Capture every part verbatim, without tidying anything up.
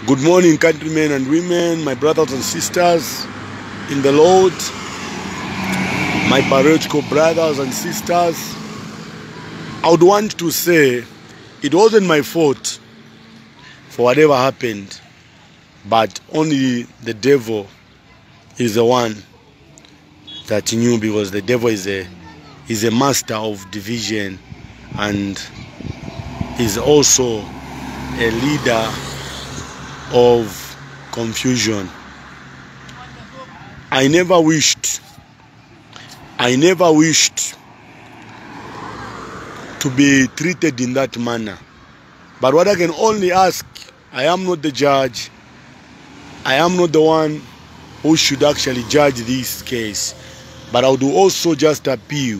Good morning, countrymen and women, my brothers and sisters in the Lord, my parochial brothers and sisters. I would want to say it wasn't my fault for whatever happened, but only the devil is the one that knew, because the devil is a is a master of division and is also a leader of confusion. I never wished, I never wished to be treated in that manner. But what I can only ask, I am not the judge, I am not the one who should actually judge this case, but I would also just appeal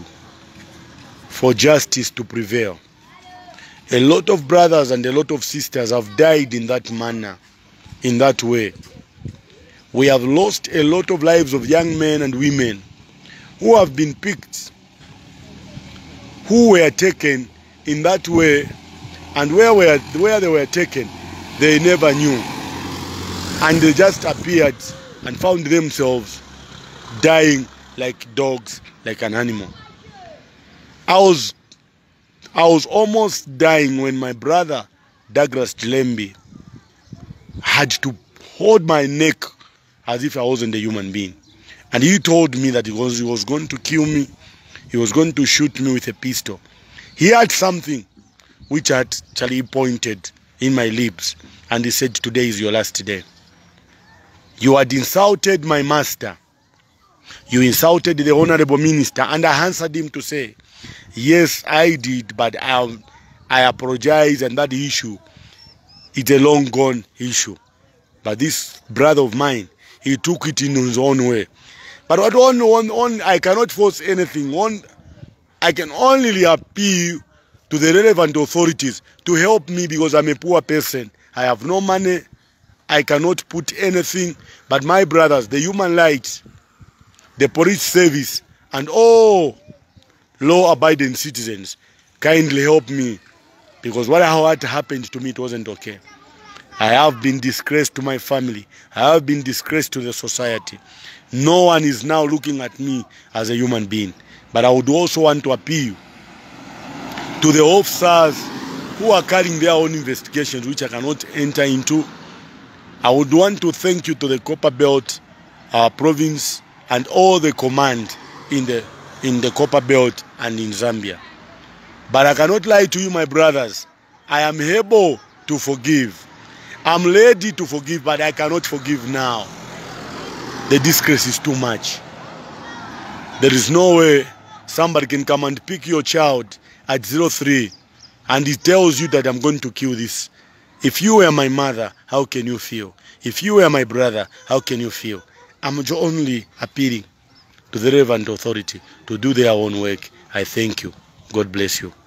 for justice to prevail. A lot of brothers and a lot of sisters have died in that manner, in that way. We have lost a lot of lives of young men and women who have been picked, who were taken in that way, and where, were, where they were taken, they never knew. And they just appeared and found themselves dying like dogs, like an animal. I was, I was almost dying when my brother, Douglas Lembi, had to hold my neck as if I wasn't a human being. And he told me that he was, he was going to kill me. He was going to shoot me with a pistol. He had something which actually pointed in my lips. And he said, "Today is your last day. You had insulted my master. You insulted the honorable minister." And I answered him to say, yes, I did, but I, I apologize, and that issue, it's a long gone issue. But this brother of mine, he took it in his own way. But what on, on, on, I cannot force anything. On, I can only appeal to the relevant authorities to help me, because I'm a poor person. I have no money. I cannot put anything. But my brothers, the human rights, the police service, and all law-abiding citizens, kindly help me, because what had happened to me, it wasn't okay. I have been disgraced to my family. I have been disgraced to the society. No one is now looking at me as a human being. But I would also want to appeal to the officers who are carrying their own investigations, which I cannot enter into. I would want to thank you to the Copperbelt uh, province and all the command in the in the Copperbelt and in Zambia. But I cannot lie to you, my brothers. I am able to forgive. I'm ready to forgive, but I cannot forgive now. The disgrace is too much. There is no way somebody can come and pick your child at zero three and he tells you that I'm going to kill this. If you were my mother, how can you feel? If you were my brother, how can you feel? I'm only appealing to the relevant authority to do their own work. I thank you. God bless you.